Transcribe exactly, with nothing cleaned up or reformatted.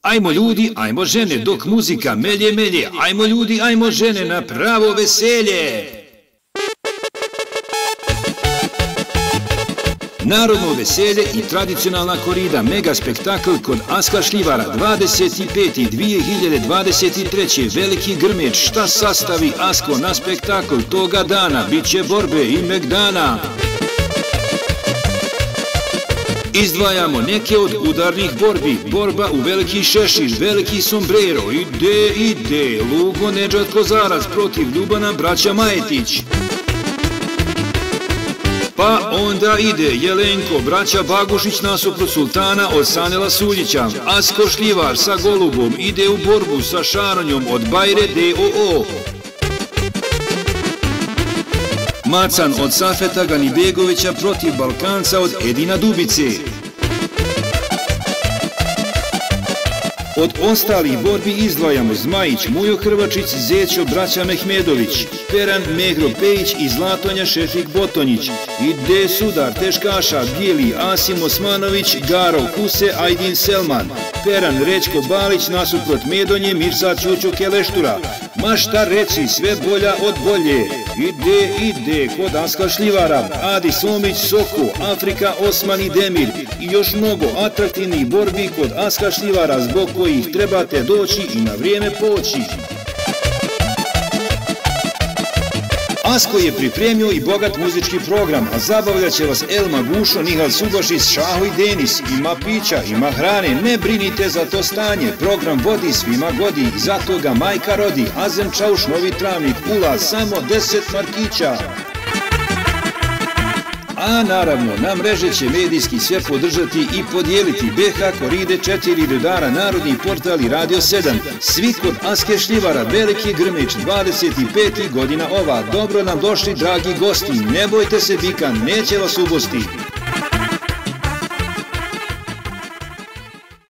Ajmo ljudi, ajmo žene, dok muzika melje melje. Ajmo ljudi, ajmo žene, na pravo veselje. Narodno veselje i tradicionalna korida mega spektakl kod Aska Šljivara dvadeset peti dvije hiljade dvadeset treće. Veliki grmeč, šta sastavi Asko na spektakl toga dana, bit će borbe i megdana. Izdvajamo neke od udarnih borbi, borba u veliki šešir, veliki sombrero, ide, ide, Lugo Nedžad Kozarac protiv Ljubana braća Majetić. Pa onda ide Jelenko, braća Bagušić nasuprot Sultana od Sanela Suljića. Asko Šljivar sa Golubom ide u borbu sa Šaronjom od Bajre D O O. Macan od Safeta Ganibegovića protiv Balkanca od Edina Dubice. Od ostalih borbi izdvajamo Zmajić, Mujo Hrvačić, Zećo, braća Mehmedović, Peran, Mehro Pejić i Zlatonja Šefik Botonjić. Ide sudar teškaša Bijeli, Asim Osmanović, Garo Huse, Ajdin Selman, Peran, Rećko Balić nasuprot Medonje, Mirza Ćućo Keleštura. Ma šta reci, sve bolja od bolje. Ide, ide, kod Aska Šljivara, Adi Somić, Soko, Afrika, Osman i Demir i još mnogo atraktivnih borbi kod Aska Šljivara zbog kojih trebate doći i na vrijeme poći. Asko je pripremio i bogat muzički program, a zabavljat će vas Elma Gušo, Nihal Subašić, Šaho i Denis. Ima pića, ima hrane, ne brinite za to stanje. Program vodi svima godi, zato ga majka rodi. Azem Čauš, Novi Travnik, ulaz samo deset markića. A naravno, na mreže će medijski sve podržati i podijeliti B H, Koride, četiri Rudara, Narodni portal i Radio sedam. Svi kod Aske Šljivara, veliki grmeč, dvadeset peta godina ova. Dobro nam došli, dragi gosti, ne bojte se bika, neće vas ubosti.